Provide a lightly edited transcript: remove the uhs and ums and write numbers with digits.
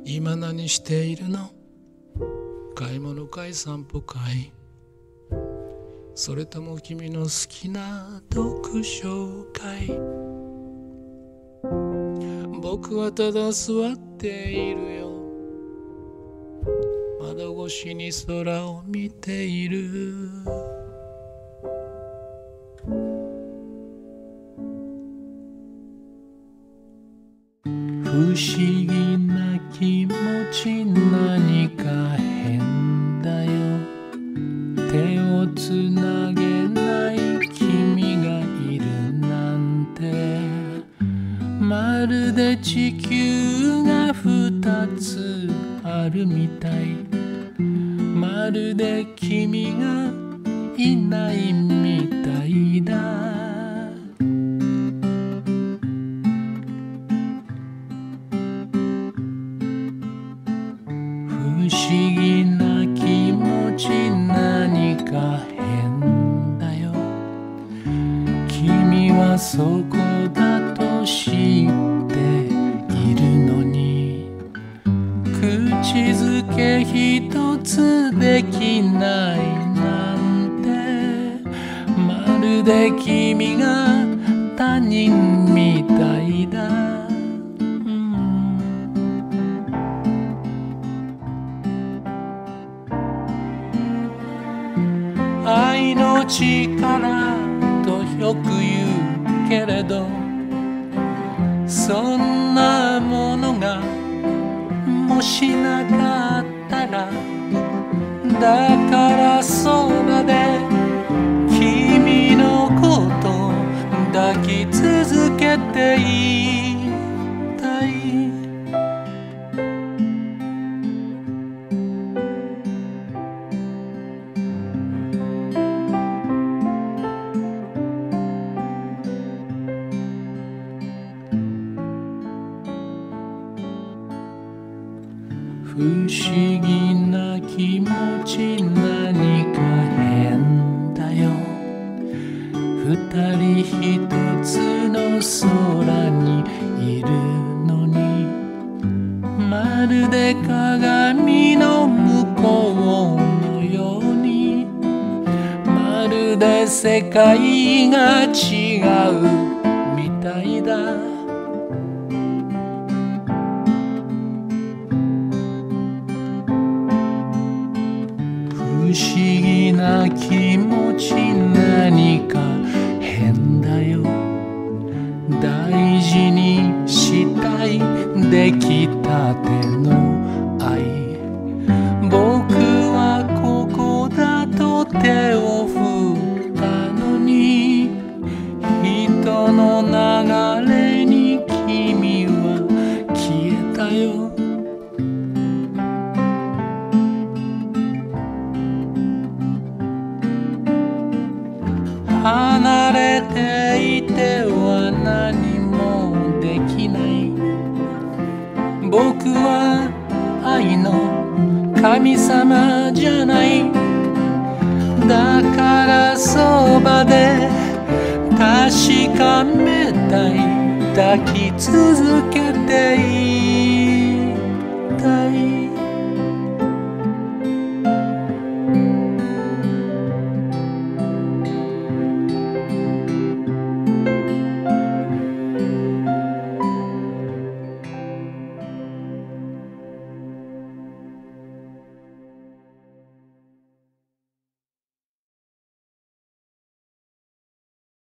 今何しているの？買い物かい散歩かい？それとも君の好きな読書会？僕はただ座っているよ。窓越しに空を見ている。不思議な気持ち、何か変だよ。手をつなげない君がいるなんて、まるで地球が二つあるみたい。まるで君がいないみたいだ。不思議な気持ち、何か変だよ。君はそこだと知っているのに、口づけ一つできないなんて、まるで君が他人みたいだ。愛の力とよく言うけれど、そんなものがもしなかったら、だからそばで君のこと抱き続けていたい。不思議な気持ち、何か変だよ。二人一つの空にいるのに、まるで鏡の向こうのように、まるで世界が違うみたいだ。不思議な気持ち、何か変だよ。大事にしたい出来たての愛。僕はここだと手を振ったのに、人の流れに君は消えたよ。離れていては何もできない。僕は愛の神様じゃない。だからそばで確かめたい。抱き続けて